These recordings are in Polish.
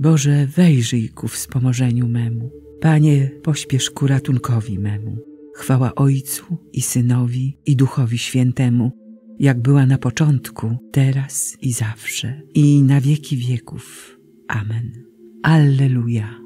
Boże, wejrzyj ku wspomożeniu memu. Panie, pośpiesz ku ratunkowi memu. Chwała Ojcu i Synowi i Duchowi Świętemu, jak była na początku, teraz i zawsze, i na wieki wieków. Amen. Alleluja.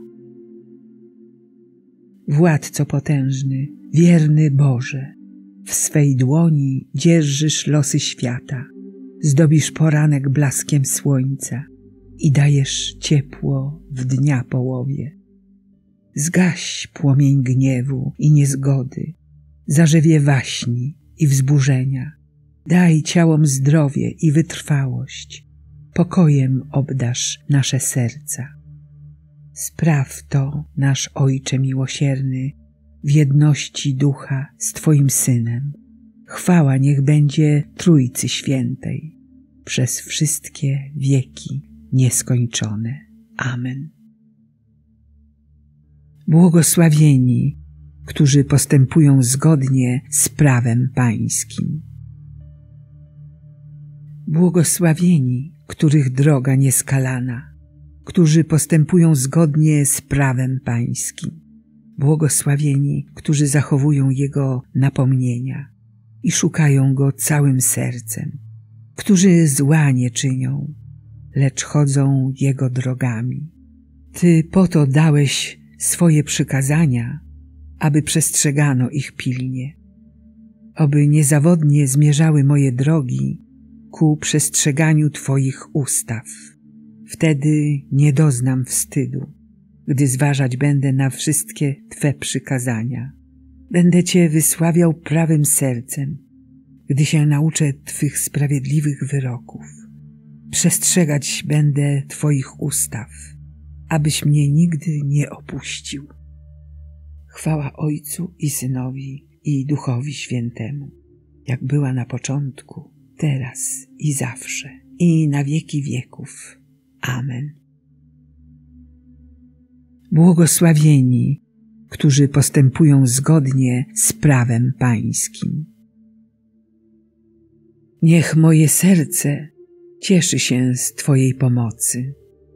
Władco potężny, wierny Boże, w swej dłoni dzierżysz losy świata, zdobisz poranek blaskiem słońca i dajesz ciepło w dnia połowie. Zgaś płomień gniewu i niezgody, zarzewie waśni i wzburzenia. Daj ciałom zdrowie i wytrwałość, pokojem obdarz nasze serca. Spraw to, nasz Ojcze miłosierny, w jedności Ducha z Twoim Synem. Chwała niech będzie Trójcy Świętej, przez wszystkie wieki nieskończone. Amen. Błogosławieni, którzy postępują zgodnie z prawem Pańskim. Błogosławieni, których droga nieskalana, którzy postępują zgodnie z prawem Pańskim. Błogosławieni, którzy zachowują Jego napomnienia i szukają Go całym sercem, którzy zła nie czynią, lecz chodzą Jego drogami. Ty po to dałeś swoje przykazania, aby przestrzegano ich pilnie, oby niezawodnie zmierzały moje drogi ku przestrzeganiu Twoich ustaw. Wtedy nie doznam wstydu, gdy zważać będę na wszystkie Twe przykazania. Będę Cię wysławiał prawym sercem, gdy się nauczę Twych sprawiedliwych wyroków. Przestrzegać będę Twoich ustaw, abyś mnie nigdy nie opuścił. Chwała Ojcu i Synowi i Duchowi Świętemu, jak była na początku, teraz i zawsze, i na wieki wieków. Amen. Błogosławieni, którzy postępują zgodnie z prawem Pańskim. Niech moje serce cieszy się z Twojej pomocy.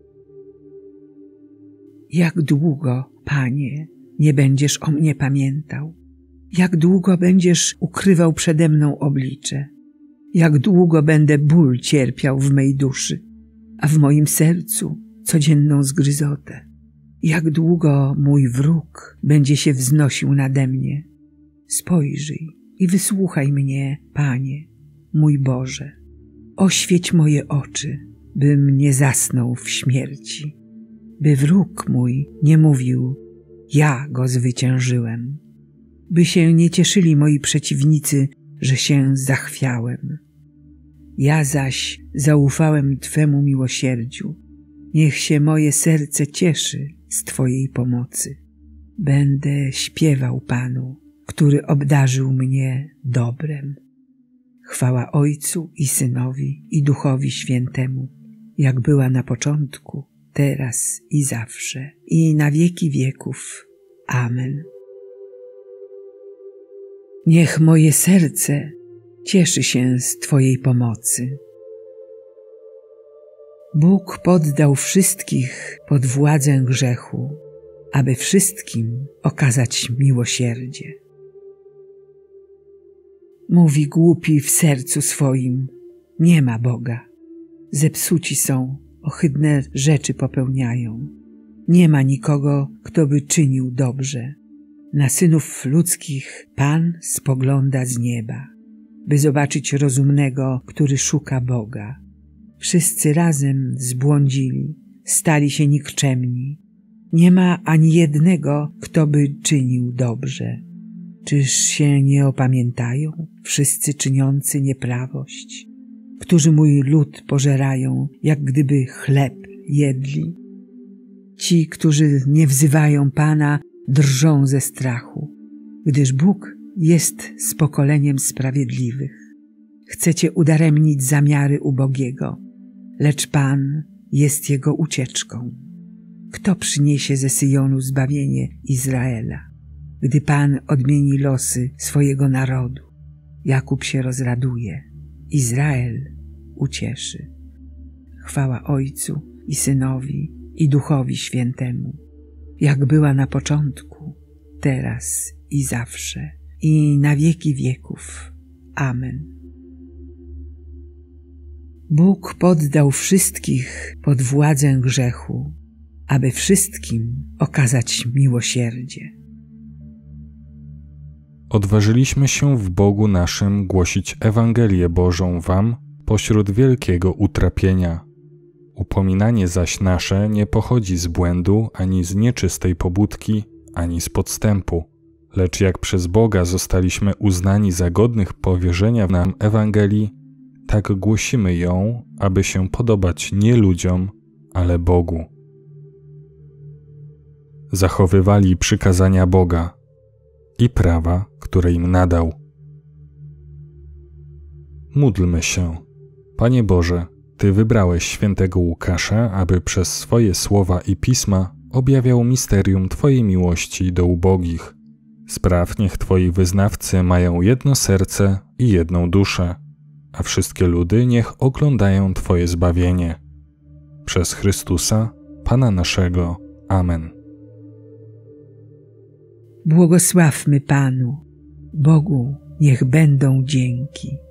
Jak długo, Panie, nie będziesz o mnie pamiętał? Jak długo będziesz ukrywał przede mną oblicze? Jak długo będę ból cierpiał w mej duszy, a w moim sercu codzienną zgryzotę? Jak długo mój wróg będzie się wznosił nade mnie? Spojrzyj i wysłuchaj mnie, Panie, mój Boże. Oświeć moje oczy, bym nie zasnął w śmierci, by wróg mój nie mówił, ja go zwyciężyłem, by się nie cieszyli moi przeciwnicy, że się zachwiałem. Ja zaś zaufałem Twemu miłosierdziu. Niech się moje serce cieszy z Twojej pomocy. Będę śpiewał Panu, który obdarzył mnie dobrem. Chwała Ojcu i Synowi i Duchowi Świętemu, jak była na początku, teraz i zawsze, i na wieki wieków. Amen. Niech moje serce cieszy się z Twojej pomocy. Bóg poddał wszystkich pod władzę grzechu, aby wszystkim okazać miłosierdzie. Mówi głupi w sercu swoim, nie ma Boga. Zepsuci są, ohydne rzeczy popełniają. Nie ma nikogo, kto by czynił dobrze. Na synów ludzkich Pan spogląda z nieba, by zobaczyć rozumnego, który szuka Boga. Wszyscy razem zbłądzili, stali się nikczemni. Nie ma ani jednego, kto by czynił dobrze. Czyż się nie opamiętają wszyscy czyniący nieprawość, którzy mój lud pożerają, jak gdyby chleb jedli? Ci, którzy nie wzywają Pana, drżą ze strachu, gdyż Bóg jest z pokoleniem sprawiedliwych. Chcecie udaremnić zamiary ubogiego, lecz Pan jest jego ucieczką. Kto przyniesie ze Syjonu zbawienie Izraela, gdy Pan odmieni losy swojego narodu? Jakub się rozraduje, Izrael ucieszy. Chwała Ojcu i Synowi i Duchowi Świętemu, jak była na początku, teraz i zawsze, i na wieki wieków. Amen. Bóg poddał wszystkich pod władzę grzechu, aby wszystkim okazać miłosierdzie. Odważyliśmy się w Bogu naszym głosić Ewangelię Bożą wam pośród wielkiego utrapienia. Upominanie zaś nasze nie pochodzi z błędu, ani z nieczystej pobudki, ani z podstępu, lecz jak przez Boga zostaliśmy uznani za godnych powierzenia nam Ewangelii, tak głosimy ją, aby się podobać nie ludziom, ale Bogu. Zachowywali przykazania Boga i prawa, które im nadał. Módlmy się. Panie Boże, Ty wybrałeś świętego Łukasza, aby przez swoje słowa i pisma objawiał misterium Twojej miłości do ubogich. Spraw, niech Twoi wyznawcy mają jedno serce i jedną duszę, a wszystkie ludy niech oglądają Twoje zbawienie. Przez Chrystusa, Pana naszego. Amen. Błogosławmy Panu, Bogu niech będą dzięki.